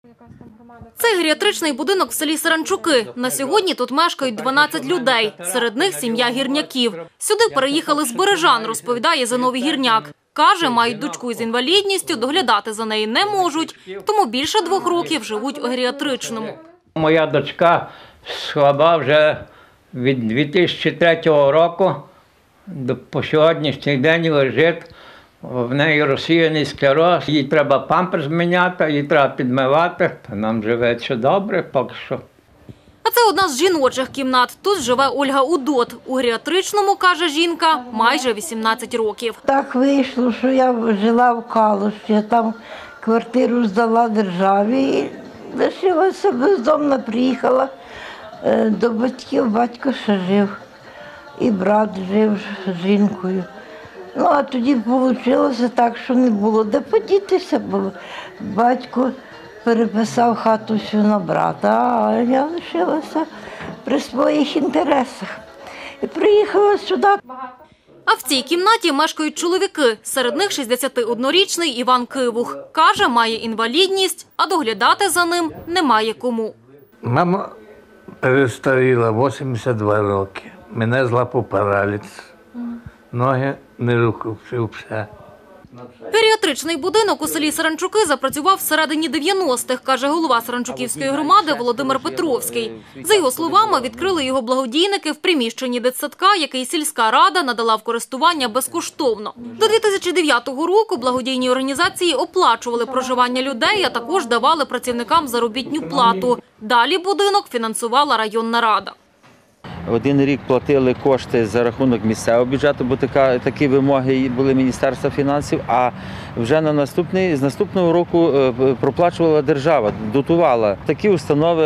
Це геріатричний будинок в селі Саранчуки. На сьогодні тут мешкають 12 людей, серед них сім'я гірняків. Сюди переїхали з Бережан, розповідає Зиновій Гірняк. Каже, мають дочку із інвалідністю, доглядати за нею не можуть, тому більше 2 років живуть у геріатричному. Моя дочка слаба вже від 2003 року по сьогоднішній день лежить. В неї розсіяний склероз, їй треба памперс міняти, їй треба підмивати. Нам живеться добре поки що. А це одна з жіночих кімнат. Тут живе Ольга Удот. У геріатричному, каже жінка, майже 18 років. Так вийшло, що я жила в Калуші, я там квартиру здала державі і лишилася бездомна, приїхала до батьків, батько ще жив, і брат жив з жінкою. Ну, а тоді вийшло так, що не було де подітися, бо батько переписав хату всю на брата, а я лишилася при своїх інтересах. І приїхала сюди. А в цій кімнаті мешкають чоловіки. Серед них 61-річний Іван Кивух. Каже, має інвалідність, а доглядати за ним немає кому. Мама перестаріла, 82 роки. Мене злапав параліц. Ноги не рухаються, все. Геріатричний будинок у селі Саранчуки запрацював всередині 90-х, каже голова Саранчуківської громади Володимир Петровський. За його словами, відкрили його благодійники в приміщенні дитсадка, який сільська рада надала в користування безкоштовно. До 2009 року благодійні організації оплачували проживання людей, а також давали працівникам заробітну плату. Далі будинок фінансувала районна рада. Один рік платили кошти за рахунок місцевого бюджету, бо такі вимоги були Міністерства фінансів, а вже з наступного року проплачувала держава, дотувала. Такі установи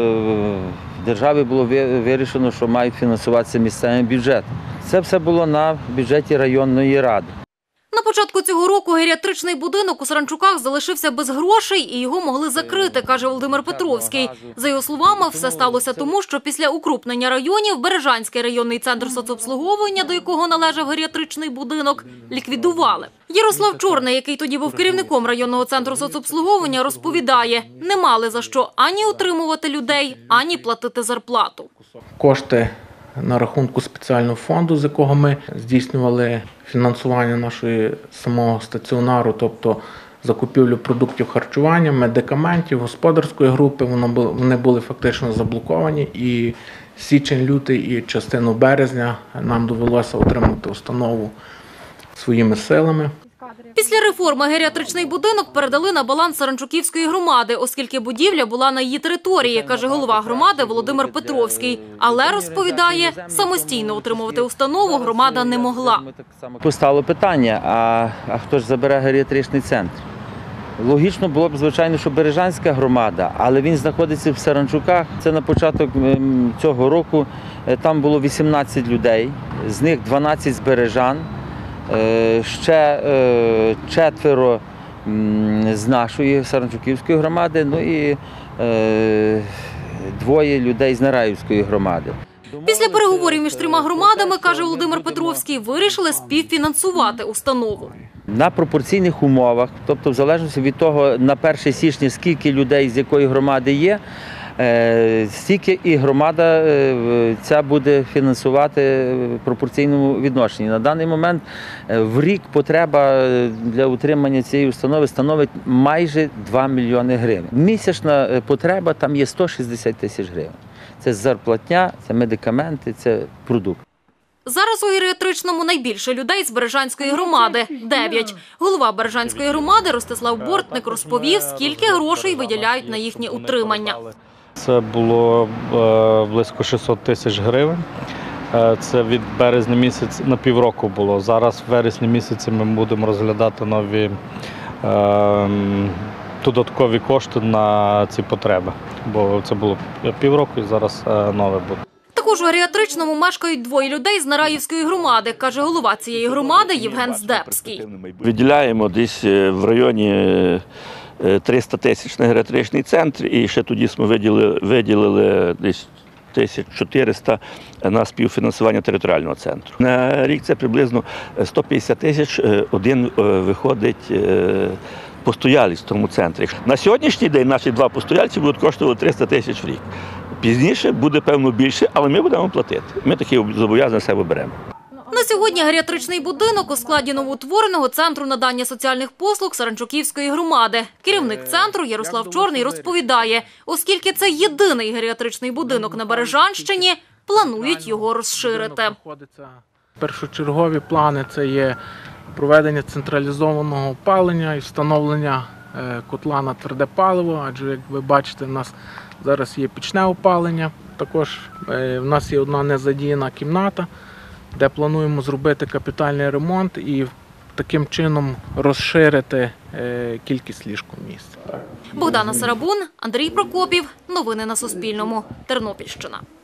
в державі було вирішено, що мають фінансуватися місцевий бюджет. Це все було на бюджеті районної ради. На початку цього року геріатричний будинок у Саранчуках залишився без грошей і його могли закрити, каже Володимир Петровський. За його словами, все сталося тому, що після укрупнення районів Бережанський районний центр соцобслуговування, до якого належав геріатричний будинок, ліквідували. Ярослав Чорний, який тоді був керівником районного центру соцобслуговування, розповідає, не мали за що ані утримувати людей, ані платити зарплату. Кошти на рахунку спеціального фонду, з якого ми здійснювали фінансування нашої самого стаціонару, тобто закупівлю продуктів харчування, медикаментів, господарської групи, вони були фактично заблоковані. І січень, лютий і частину березня нам довелося отримати установу своїми силами. Після реформи геріатричний будинок передали на баланс Саранчуківської громади, оскільки будівля була на її території, каже голова громади Володимир Петровський. Але, розповідає, самостійно утримувати установу громада не могла. Постало питання, а хто ж забере геріатричний центр? Логічно було б, звичайно, що Бережанська громада, але він знаходиться в Саранчуках. Це на початок цього року, там було 18 людей, з них 12 з Бережан. Ще 4 з нашої Саранчуківської громади, ну і 2 людей з Нараївської громади. Після переговорів між 3 громадами, каже Володимир Петровський, вирішили співфінансувати установу. На пропорційних умовах, тобто в залежності від того, на 1 січня скільки людей з якої громади є, стільки і громада ця буде фінансувати в пропорційному відношенні. На даний момент в рік потреба для утримання цієї установи становить майже 2 мільйони гривень. Місячна потреба там є 160 тисяч гривень. Це зарплатня, це медикаменти, це продукт. Зараз у геріатричному найбільше людей з Бережанської громади – 9. Голова Бережанської громади Ростислав Бортник розповів, скільки грошей виділяють на їхнє утримання. Це було близько 600 тисяч гривень. Це від березня місяця на півроку було. Зараз в вересні місяці ми будемо розглядати нові додаткові кошти на ці потреби. Бо це було півроку і зараз нове буде. Також у геріатричному мешкають 2 людей з Нараївської громади, каже голова цієї громади Євген Здебський. Виділяємо десь в районі 300 тисяч на геріатричний центр, і ще тоді ми виділили десь 1400 на співфінансування територіального центру. На рік це приблизно 150 тисяч один виходить постоялість в тому центрі. На сьогоднішній день наші 2 постояльці будуть коштувати 300 тисяч в рік. Пізніше буде, певно, більше, але ми будемо платити. Ми такі зобов'язання на себе беремо. На сьогодні геріатричний будинок у складі новоутвореного центру надання соціальних послуг Саранчуківської громади. Керівник центру Ярослав Чорний розповідає, оскільки це єдиний геріатричний будинок на Бережанщині, планують його розширити. Першочергові плани – це є проведення централізованого опалення і встановлення котла на тверде паливо, адже, як ви бачите, у нас зараз є пічне опалення. Також в нас є одна незадіяна кімната, де плануємо зробити капітальний ремонт і таким чином розширити кількість ліжкомісць. Богдана Сарабун, Андрій Прокопів. Новини на Суспільному. Тернопільщина.